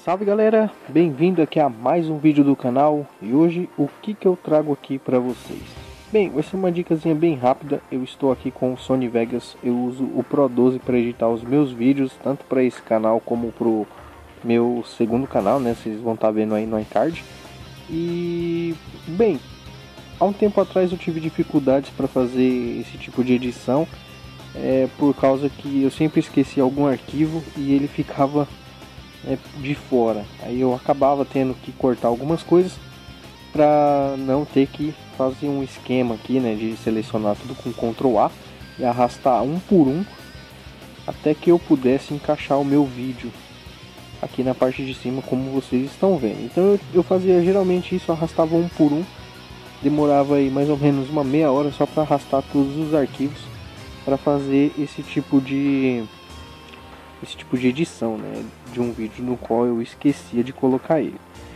Salve galera, bem-vindo aqui a mais um vídeo do canal. E hoje o que eu trago aqui para vocês? Bem, vai ser uma dicasinha bem rápida. Eu estou aqui com o Sony Vegas. Eu uso o Pro 12 para editar os meus vídeos, tanto para esse canal como pro meu segundo canal, né? Vocês vão estar vendo aí no iCard. E bem, há um tempo atrás eu tive dificuldades para fazer esse tipo de edição, por causa que eu sempre esquecia algum arquivo e ele ficava de fora. Aí eu acabava tendo que cortar algumas coisas para não ter que fazer um esquema aqui, né, de selecionar tudo com Ctrl A e arrastar um por um até que eu pudesse encaixar o meu vídeo aqui na parte de cima, como vocês estão vendo. Então eu fazia geralmente isso, arrastava um por um, demorava aí mais ou menos uma meia hora só para arrastar todos os arquivos para fazer esse tipo de edição, né, de um vídeo no qual eu esquecia de colocar ele.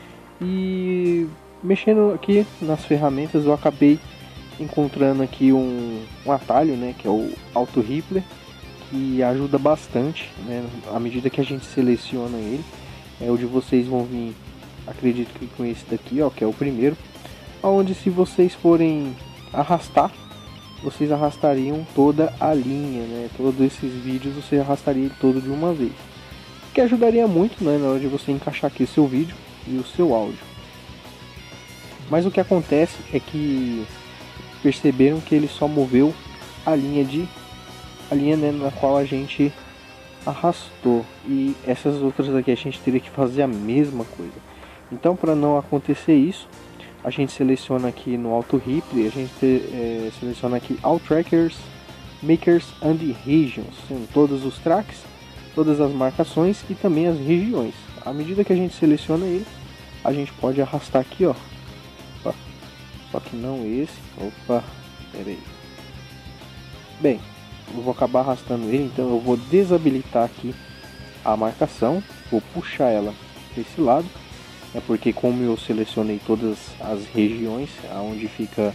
E mexendo aqui nas ferramentas, eu acabei encontrando aqui um atalho, né, que é o Auto Replay, que ajuda bastante, né, à medida que a gente seleciona ele. Onde vocês vão vir, acredito que com esse daqui, ó, que é o primeiro, onde se vocês forem arrastar, vocês arrastariam toda a linha, né? Todos esses vídeos você arrastaria todo de uma vez, que ajudaria muito, né, na hora de você encaixar aqui o seu vídeo e o seu áudio. Mas o que acontece é que perceberam que ele só moveu a linha né, na qual a gente arrastou, e essas outras aqui a gente teria que fazer a mesma coisa. Então, para não acontecer isso, a gente seleciona aqui no Auto Replay, a gente seleciona aqui All Trackers, Makers and Regions, sendo todos os tracks, todas as marcações e também as regiões. À medida que a gente seleciona ele, a gente pode arrastar aqui, ó. Opa, só que não esse. Opa, pera aí. Bem, eu vou acabar arrastando ele, então eu vou desabilitar aqui a marcação, vou puxar ela para esse lado. Porque como eu selecionei todas as regiões aonde fica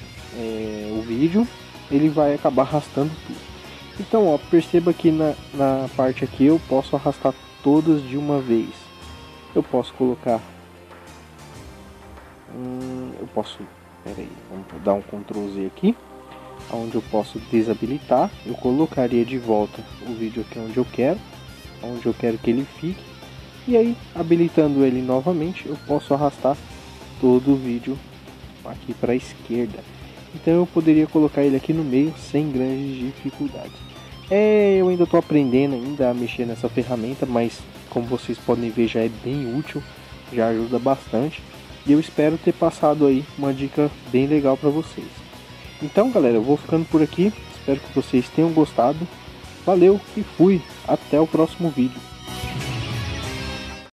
o vídeo, ele vai acabar arrastando tudo. Então, ó, perceba que na parte aqui eu posso arrastar todas de uma vez. Eu posso colocar peraí, vamos dar um Ctrl Z aqui, onde eu posso desabilitar. Eu colocaria de volta o vídeo aqui onde eu quero que ele fique. E aí, habilitando ele novamente, eu posso arrastar todo o vídeo aqui para a esquerda. Então eu poderia colocar ele aqui no meio sem grandes dificuldades. Eu ainda estou aprendendo a mexer nessa ferramenta, mas como vocês podem ver, já é bem útil, já ajuda bastante. E eu espero ter passado aí uma dica bem legal para vocês. Então galera, eu vou ficando por aqui, espero que vocês tenham gostado. Valeu e fui, até o próximo vídeo.